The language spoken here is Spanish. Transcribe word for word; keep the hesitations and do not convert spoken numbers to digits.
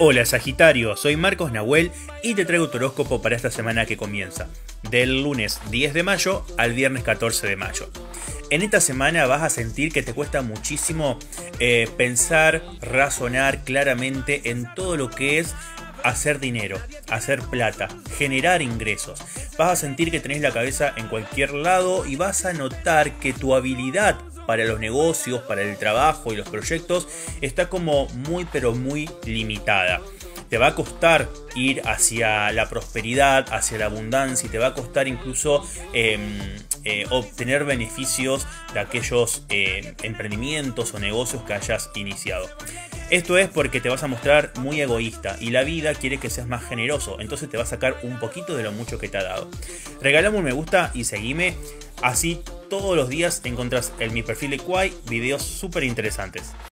Hola Sagitario, soy Marcos Nahuel y te traigo tu horóscopo para esta semana que comienza, del lunes diez de mayo al viernes catorce de mayo. En esta semana vas a sentir que te cuesta muchísimo eh, pensar, razonar claramente en todo lo que es hacer dinero, hacer plata, generar ingresos. Vas a sentir que tenés la cabeza en cualquier lado y vas a notar que tu habilidad para los negocios, para el trabajo y los proyectos está como muy pero muy limitada. Te va a costar ir hacia la prosperidad, hacia la abundancia, y te va a costar incluso eh, eh, obtener beneficios de aquellos eh, emprendimientos o negocios que hayas iniciado. Esto es porque te vas a mostrar muy egoísta y la vida quiere que seas más generoso, entonces te va a sacar un poquito de lo mucho que te ha dado. Regalame un me gusta y seguime, así todos los días encontrás en mi perfil de Kwai videos súper interesantes.